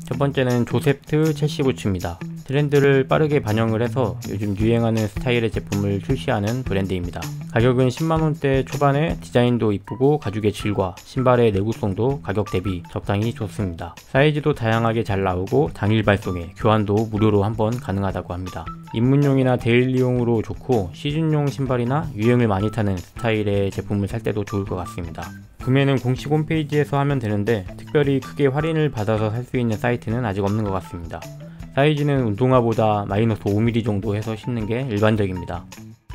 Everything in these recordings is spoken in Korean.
첫 번째는 조셉트 첼시 부츠입니다. 트렌드를 빠르게 반영을 해서 요즘 유행하는 스타일의 제품을 출시하는 브랜드입니다. 가격은 10만원대 초반에 디자인도 이쁘고 가죽의 질과 신발의 내구성도 가격 대비 적당히 좋습니다. 사이즈도 다양하게 잘 나오고 당일 발송에 교환도 무료로 한번 가능하다고 합니다. 입문용이나 데일리용으로 좋고 시즌용 신발이나 유행을 많이 타는 스타일의 제품을 살 때도 좋을 것 같습니다. 구매는 공식 홈페이지에서 하면 되는데 특별히 크게 할인을 받아서 살 수 있는 사이트는 아직 없는 것 같습니다. 사이즈는 운동화보다 마이너스 5mm 정도 해서 신는 게 일반적입니다.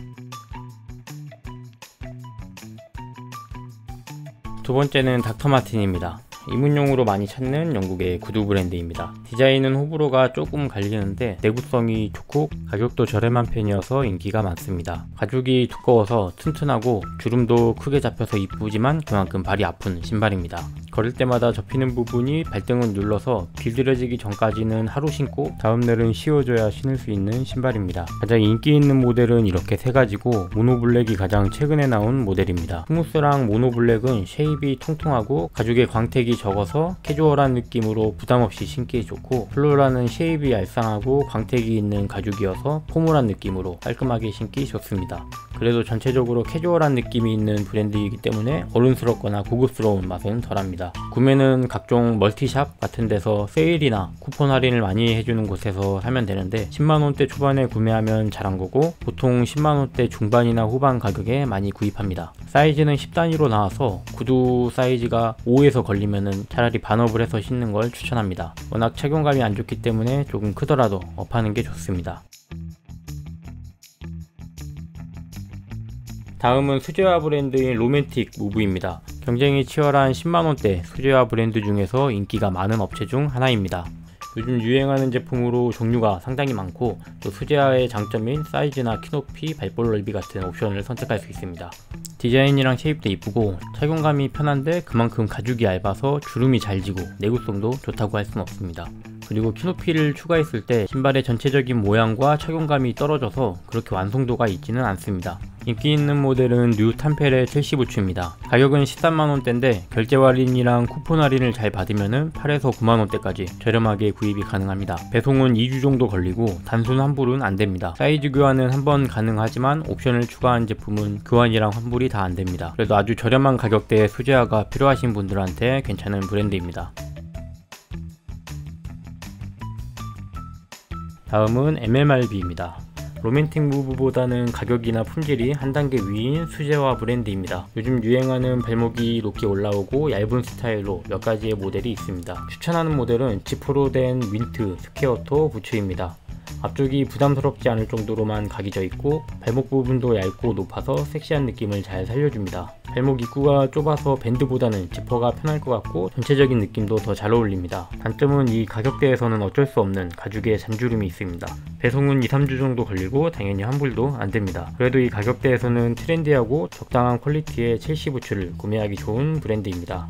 두 번째는 닥터마틴입니다. 입문용으로 많이 찾는 영국의 구두 브랜드입니다. 디자인은 호불호가 조금 갈리는데 내구성이 좋고 가격도 저렴한 편이어서 인기가 많습니다. 가죽이 두꺼워서 튼튼하고 주름도 크게 잡혀서 이쁘지만 그만큼 발이 아픈 신발입니다. 걸을 때마다 접히는 부분이 발등을 눌러서 길들여지기 전까지는 하루 신고 다음날은 씌워줘야 신을 수 있는 신발입니다. 가장 인기 있는 모델은 이렇게 세 가지고 모노블랙이 가장 최근에 나온 모델입니다. 스무스랑 모노블랙은 쉐입이 통통하고 가죽의 광택이 적어서 캐주얼한 느낌으로 부담없이 신기 좋고, 플로라는 쉐입이 얄쌍하고 광택이 있는 가죽이어서 포멀한 느낌으로 깔끔하게 신기 좋습니다. 그래도 전체적으로 캐주얼한 느낌이 있는 브랜드이기 때문에 어른스럽거나 고급스러운 맛은 덜합니다. 구매는 각종 멀티샵 같은 데서 세일이나 쿠폰 할인을 많이 해주는 곳에서 사면 되는데 10만원대 초반에 구매하면 잘한 거고 보통 10만원대 중반이나 후반 가격에 많이 구입합니다. 사이즈는 10단위로 나와서 구두 사이즈가 5에서 걸리면은 차라리 반업을 해서 신는 걸 추천합니다. 워낙 착용감이 안 좋기 때문에 조금 크더라도 업하는 게 좋습니다. 다음은 수제화 브랜드인 로맨틱 무브입니다. 경쟁이 치열한 10만원대 수제화 브랜드 중에서 인기가 많은 업체 중 하나입니다. 요즘 유행하는 제품으로 종류가 상당히 많고 또 수제화의 장점인 사이즈나 키높이, 발볼 넓이 같은 옵션을 선택할 수 있습니다. 디자인이랑 쉐입도 이쁘고 착용감이 편한데 그만큼 가죽이 얇아서 주름이 잘 지고 내구성도 좋다고 할 수는 없습니다. 그리고 키높이를 추가했을 때 신발의 전체적인 모양과 착용감이 떨어져서 그렇게 완성도가 있지는 않습니다. 인기 있는 모델은 뉴 탐펠의 첼시 부츠입니다. 가격은 13만원대인데 결제 할인이랑 쿠폰 할인을 잘 받으면 8에서 9만원대까지 저렴하게 구입이 가능합니다. 배송은 2주 정도 걸리고 단순 환불은 안됩니다. 사이즈 교환은 한번 가능하지만 옵션을 추가한 제품은 교환이랑 환불이 다 안됩니다. 그래도 아주 저렴한 가격대의 수제화가 필요하신 분들한테 괜찮은 브랜드입니다. 다음은 MMRB입니다. 로맨틱 무브보다는 가격이나 품질이 한 단계 위인 수제화 브랜드입니다. 요즘 유행하는 발목이 높게 올라오고 얇은 스타일로 몇 가지의 모델이 있습니다. 추천하는 모델은 지프로 된 윈트 스퀘어토 부츠입니다. 앞쪽이 부담스럽지 않을 정도로만 각이 져 있고 발목 부분도 얇고 높아서 섹시한 느낌을 잘 살려줍니다. 발목 입구가 좁아서 밴드보다는 지퍼가 편할 것 같고 전체적인 느낌도 더 잘 어울립니다. 단점은 이 가격대에서는 어쩔 수 없는 가죽의 잔주름이 있습니다. 배송은 2-3주 정도 걸리고 당연히 환불도 안됩니다. 그래도 이 가격대에서는 트렌디하고 적당한 퀄리티의 첼시 부츠를 구매하기 좋은 브랜드입니다.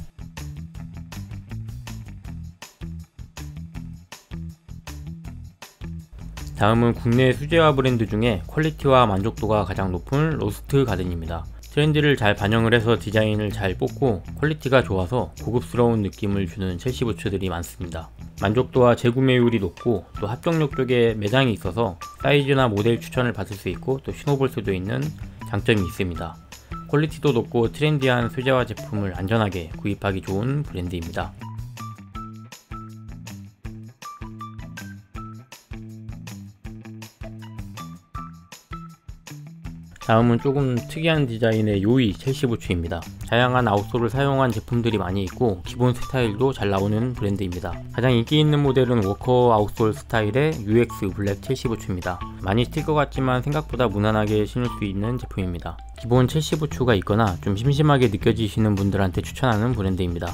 다음은 국내 수제화 브랜드 중에 퀄리티와 만족도가 가장 높은 로스트 가든입니다. 트렌드를 잘 반영을 해서 디자인을 잘 뽑고 퀄리티가 좋아서 고급스러운 느낌을 주는 첼시 부츠들이 많습니다. 만족도와 재구매율이 높고 또 합정역 쪽에 매장이 있어서 사이즈나 모델 추천을 받을 수 있고 또 신어볼 수도 있는 장점이 있습니다. 퀄리티도 높고 트렌디한 수제화 제품을 안전하게 구입하기 좋은 브랜드입니다. 다음은 조금 특이한 디자인의 요이 첼시 부츠입니다. 다양한 아웃솔을 사용한 제품들이 많이 있고 기본 스타일도 잘 나오는 브랜드입니다. 가장 인기 있는 모델은 워커 아웃솔 스타일의 UX 블랙 첼시 부츠입니다. 많이 스틸 것 같지만 생각보다 무난하게 신을 수 있는 제품입니다. 기본 첼시 부츠가 있거나 좀 심심하게 느껴지시는 분들한테 추천하는 브랜드입니다.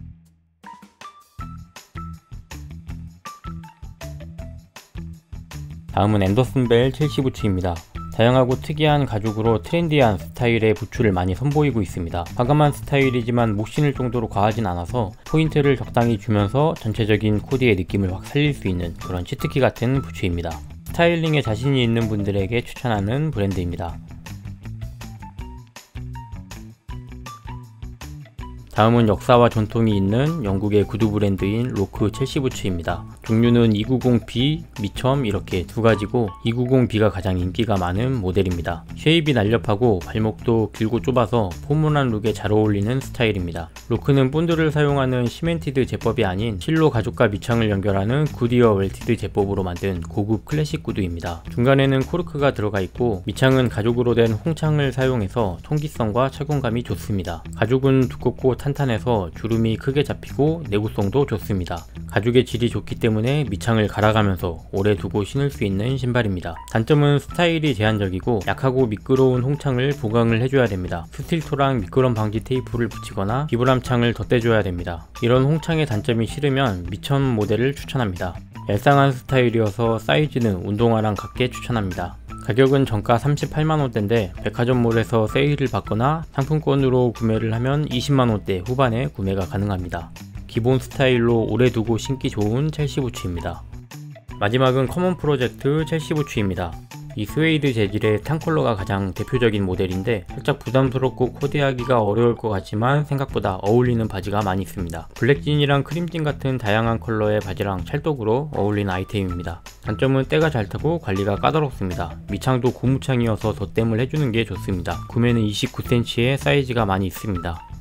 다음은 앤더슨 벨 첼시 부츠입니다. 다양하고 특이한 가죽으로 트렌디한 스타일의 부츠를 많이 선보이고 있습니다. 과감한 스타일이지만 못 신을 정도로 과하진 않아서 포인트를 적당히 주면서 전체적인 코디의 느낌을 확 살릴 수 있는 그런 치트키 같은 부츠입니다. 스타일링에 자신이 있는 분들에게 추천하는 브랜드입니다. 다음은 역사와 전통이 있는 영국의 구두 브랜드인 로크 첼시 부츠입니다. 종류는 290B, 미첨 이렇게 두 가지고 290B가 가장 인기가 많은 모델입니다. 쉐입이 날렵하고 발목도 길고 좁아서 포멀한 룩에 잘 어울리는 스타일입니다. 로크는 본드를 사용하는 시멘티드 제법이 아닌 실로 가죽과 밑창을 연결하는 굿이어 웰티드 제법으로 만든 고급 클래식 구두입니다. 중간에는 코르크가 들어가 있고 밑창은 가죽으로 된 홍창을 사용해서 통기성과 착용감이 좋습니다. 가죽은 두껍고 탄탄해서 주름이 크게 잡히고 내구성도 좋습니다. 가죽의 질이 좋기 때문에 밑창을 갈아가면서 오래 두고 신을 수 있는 신발입니다. 단점은 스타일이 제한적이고 약하고 미끄러운 홍창을 보강을 해줘야 됩니다. 스틸토랑 미끄럼 방지 테이프를 붙이거나 비브람창을 덧대줘야 됩니다. 이런 홍창의 단점이 싫으면 미첨 모델을 추천합니다. 얄쌍한 스타일이어서 사이즈는 운동화랑 같게 추천합니다. 가격은 정가 38만원대인데 백화점몰에서 세일을 받거나 상품권으로 구매를 하면 20만원대 후반에 구매가 가능합니다. 기본 스타일로 오래 두고 신기 좋은 첼시 부츠입니다. 마지막은 커먼 프로젝트 첼시 부츠입니다. 이 스웨이드 재질의 탄 컬러가 가장 대표적인 모델인데 살짝 부담스럽고 코디하기가 어려울 것 같지만 생각보다 어울리는 바지가 많이 있습니다. 블랙진이랑 크림진 같은 다양한 컬러의 바지랑 찰떡으로 어울리는 아이템입니다. 단점은 때가 잘 타고 관리가 까다롭습니다. 밑창도 고무창이어서 덧댐을 해주는 게 좋습니다. 구매는 29cm의 사이즈가 많이 있습니다.